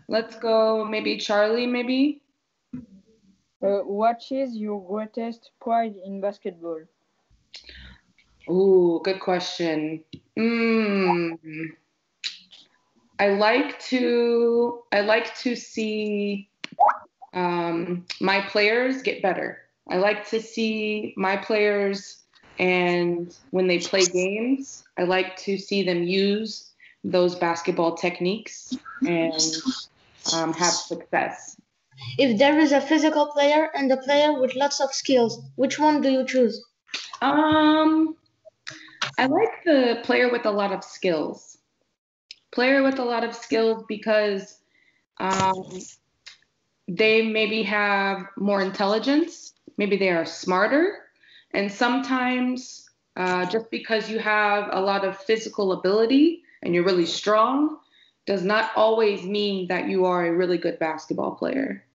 Let's go maybe Charlie, maybe. What is your greatest pride in basketball? Ooh, good question. Mm, I like to see my players get better. I like to see my players, and when they play games, I like to see them use those basketball techniques and have success. If there is a physical player and a player with lots of skills, which one do you choose? Um, I like the player with a lot of skills. Player with a lot of skills because um, they maybe have more intelligence, maybe they are smarter, and sometimes just because you have a lot of physical ability and you're really strong does not always mean that you are a really good basketball player.